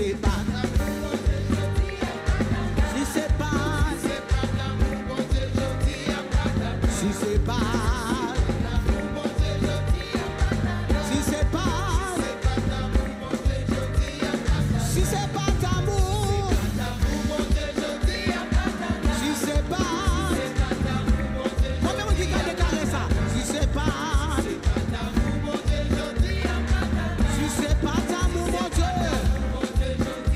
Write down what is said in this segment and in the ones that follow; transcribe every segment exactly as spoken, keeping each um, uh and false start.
c'est pas si c'est pas si c'est pas si c'est pas si c'est pas d'amour si c'est pas combien vous dites qu'à déclarer ça si c'est pas si c'est pas d'amour mon Dieu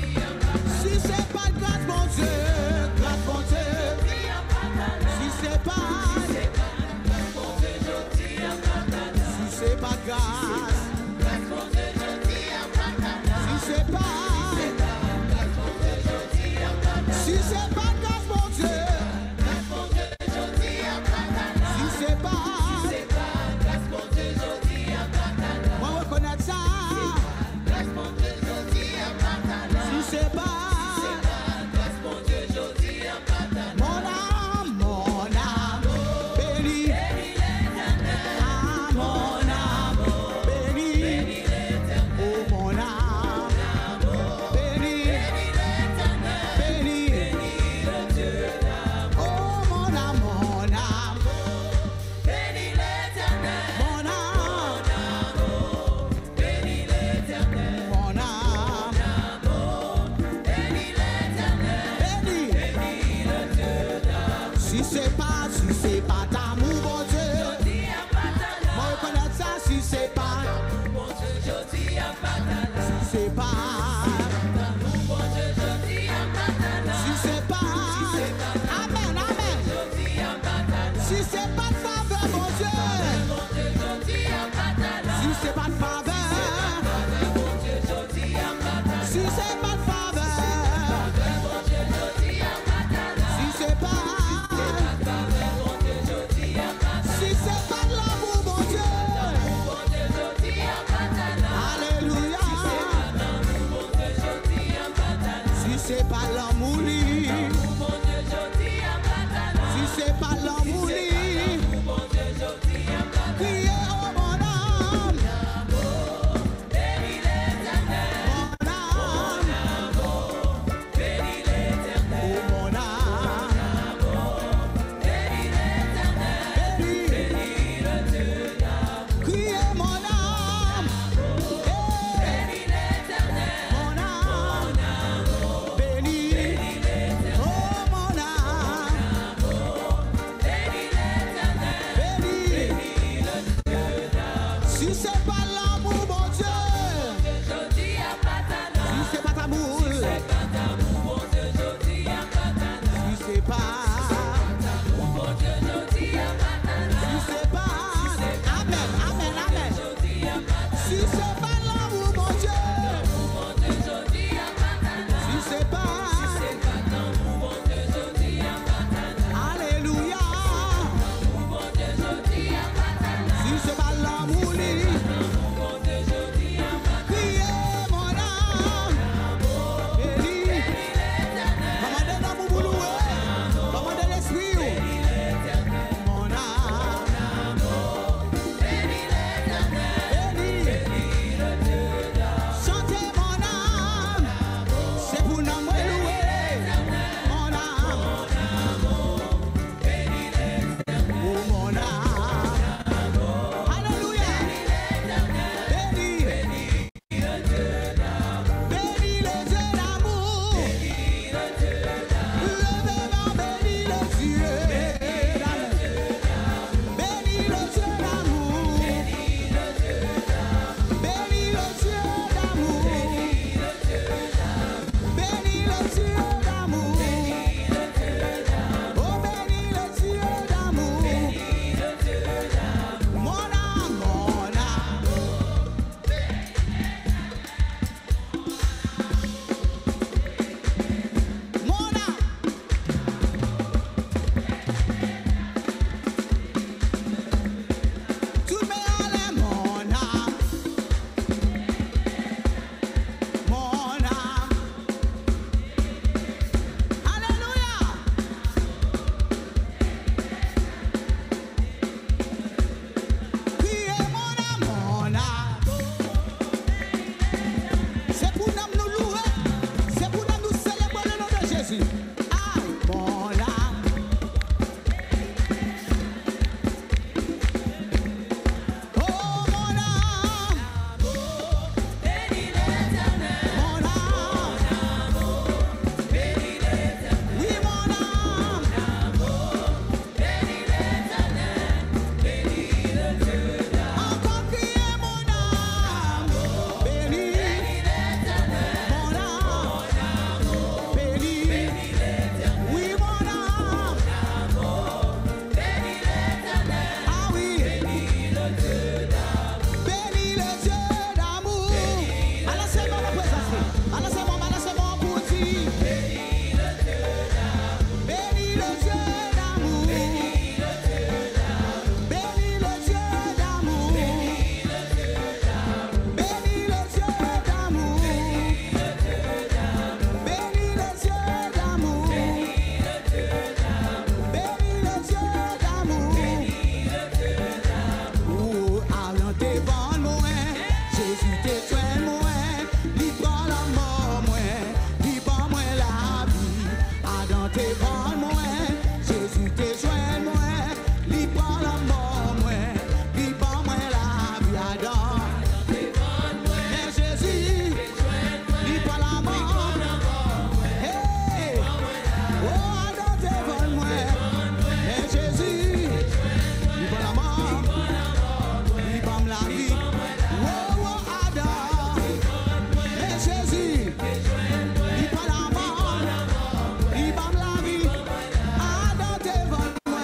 Jésus te soigne moi, il prend la mort moi, il prend moi la vie. Adam te vend moi, Jésus te soigne moi, il prend la mort moi, il prend moi la vie. Adam, mais Jésus, il prend la mort. Hey, oh Adam te vend moi, mais Jésus, il prend la mort, il prend la vie. Oh, oh Adam, mais Jésus, il prend la mort, il prend la vie. Adam te vend moi,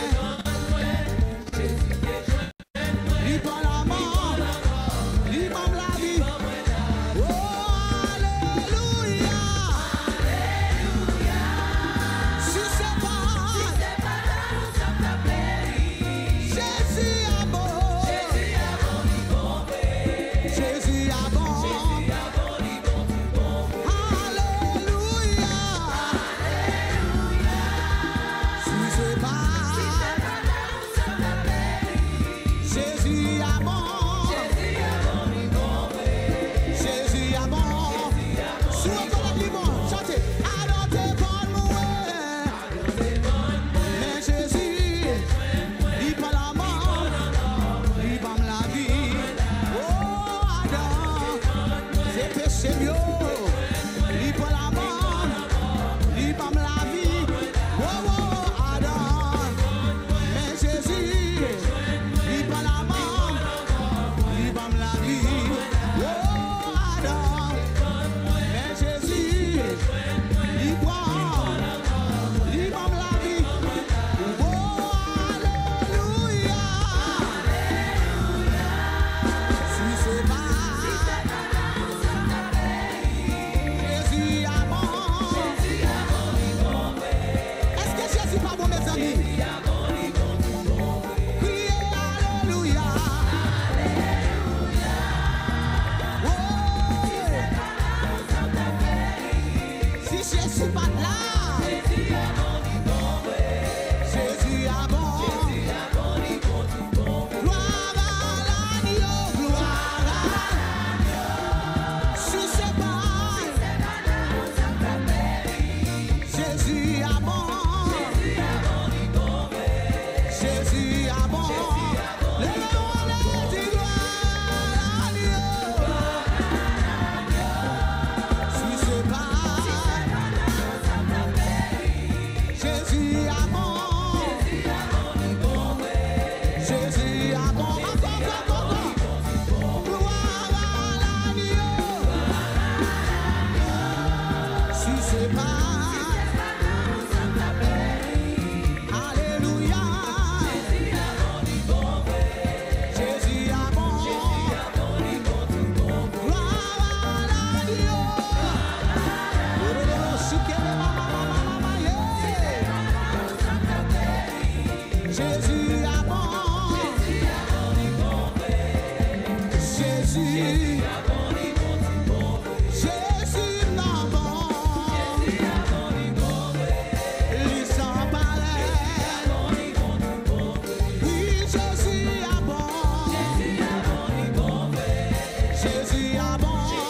il prend la mort, il prend la vie. Oh, alléluia. Si c'est pas Jésus a bon, Jésus a bon. Alléluia. Si c'est pas Jésus a bon, Jésus a bon. Sous le limon, chantez. Alors t'es bon, ouais. Mais Jésus, il prend la mort, il prend la vie. Oh Adam, c'est péché mieux. Il prend la mort, il prend la vie. Oh oh Adam, mais Jésus, il prend la mort, il prend la vie. Oh Adam, mais Jésus, il prend, il prend la vie. Oh alléluia. Si c'est pas Jésus a bon. Est-ce que Jésus pas bon, mes amis? Criez alléluia. Oh, si Jésus pas là, Jésus a bon. Gloire à l'agneau, gloire à l'agneau. Si c'est pas Jésus a bon, Jésus a bon. Le nom dit gloire à l'agneau. Si c'est pas Jésus a bon, Jésus a bon. Encore, encore, encore. Gloire à l'agneau. Si c'est pas alléluia. Jésus a bon. Gloire à l'agneau. Oh, oh, oh, chiquez, mama, mama, mama, yeah. Jésus a bon. Jésus. Jésus n'a bon. Il s'en paraît. Oui, Jésus a bon. Jésus a bon.